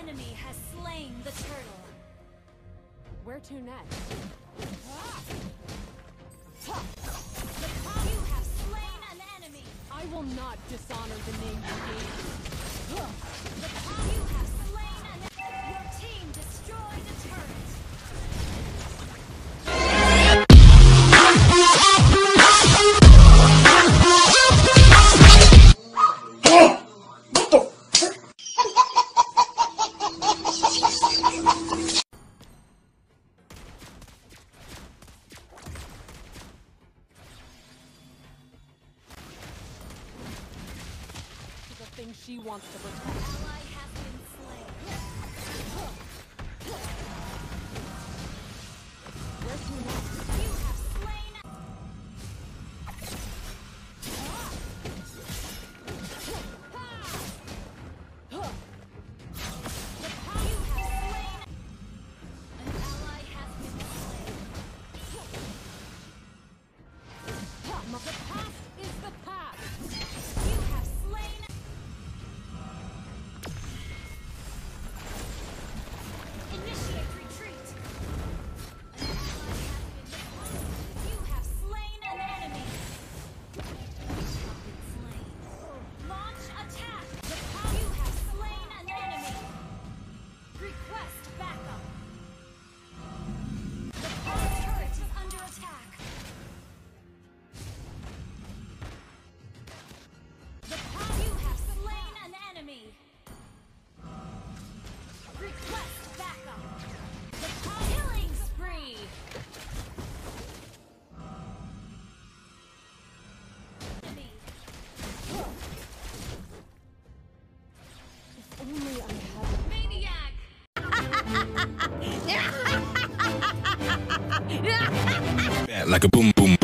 enemy has slain the turtle. Where to next? You have slain an enemy. I will not dishonor the name you gave me. You have slain an enemy. Your team destroyed a turret. Thing she wants to protect. Ally has been slain. Where to next? You have slain. You have slain. An ally has been slain. The past is the past. You have slain. Initiate retreat. An ally has been slain. You have slain an enemy. You have been slain. Launch attack. You have slain an enemy. Request backup. The top turret is under attack. You have slain an enemy. Request backup. The killing spree. Enemy. If only I had. Maniac. Like a boom boom.